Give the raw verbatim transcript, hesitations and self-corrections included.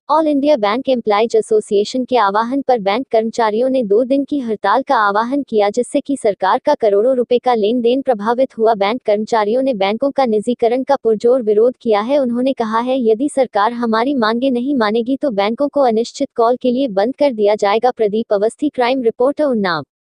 All India bank employees association के आह्वान पर बैंक कर्मचारियों ने दो दिन की हड़ताल का आह्वान किया, जिससे कि सरकार का करोड़ों रुपए का लेन देन प्रभावित हुआ। बैंक कर्मचारियों ने बैंकों का निजीकरण का पुरजोर विरोध किया है। उन्होंने कहा है, यदि सरकार हमारी मांगे नहीं मानेगी तो बैंकों को अनिश्चित कॉल के लिए बंद कर दिया जाएगा। Pradeep Awasthi, crime reporter, Unnao.